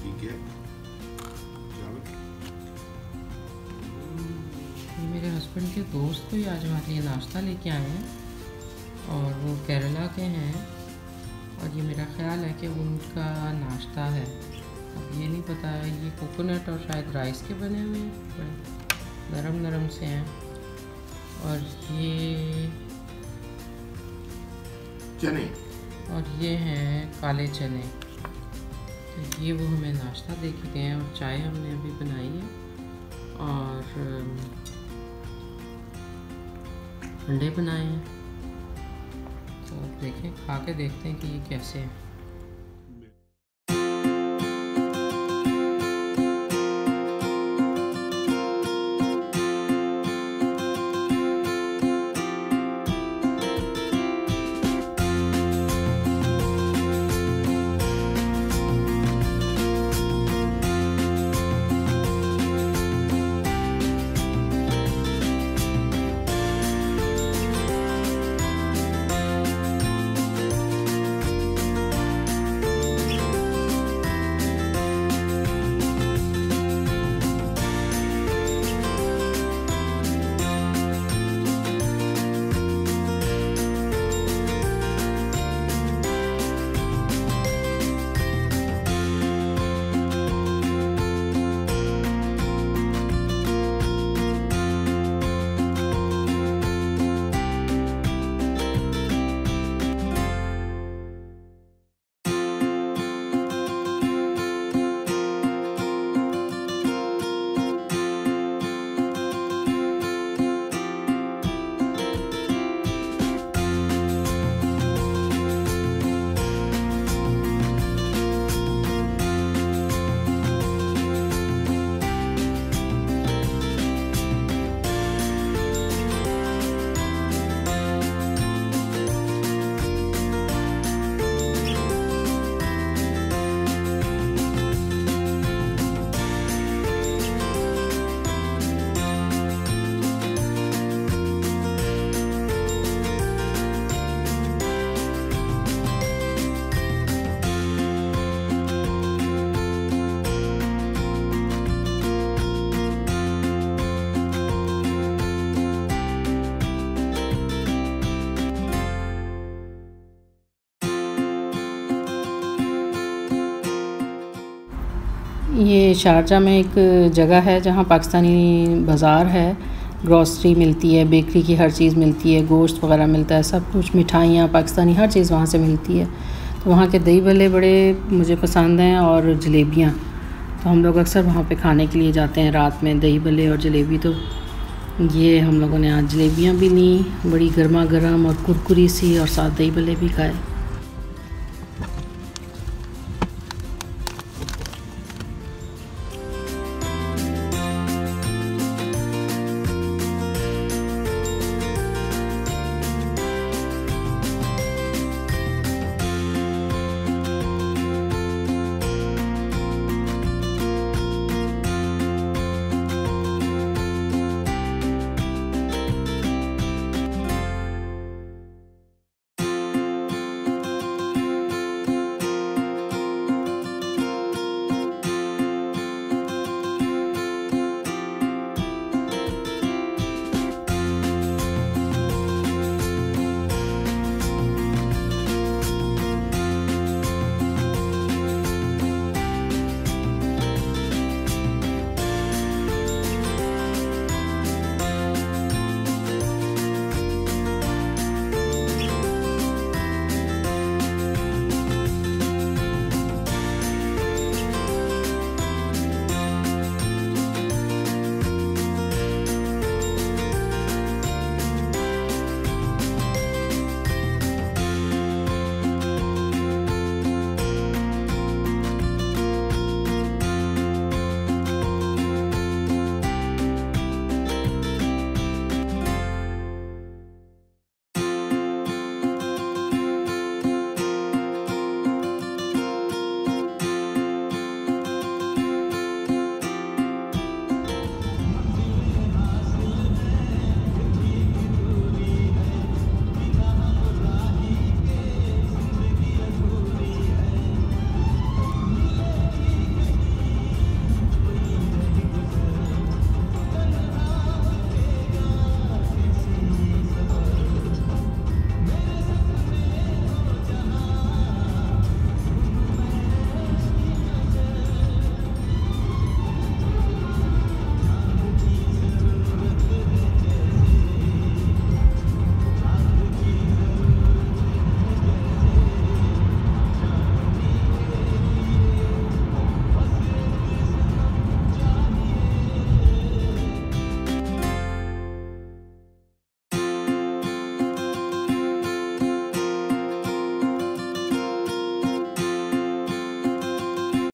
ठीक है। मेरे हस्बैंड के दोस्त कोई आज हमारे लिए नाश्ता लेके आए हैं और वो केरला के हैं और ये मेरा ख्याल है कि उनका नाश्ता है। अब ये नहीं पता, ये कोकोनट और शायद राइस के बने हुए हैं, बड़े नरम नरम से हैं। और ये चने और ये हैं काले चने। तो ये वो हमें नाश्ता दे के गए हैं और चाय हमने अभी बनाई है और अंडे बनाए हैं। तो देखें, खा के देखते हैं कि ये कैसे है। ये शारजा में एक जगह है जहाँ पाकिस्तानी बाज़ार है, ग्रॉसरी मिलती है, बेकरी की हर चीज़ मिलती है, गोश्त वगैरह मिलता है, सब कुछ, मिठाइयाँ पाकिस्तानी हर चीज़ वहाँ से मिलती है। तो वहाँ के दही भल्ले बड़े मुझे पसंद हैं और जलेबियाँ, तो हम लोग अक्सर वहाँ पे खाने के लिए जाते हैं रात में, दही भल्ले और जलेबी। तो ये हम लोगों ने आज जलेबियाँ भी ली, बड़ी गर्मा गर्म और कुरकुरी सी, और साथ दही भल्ले भी खाए।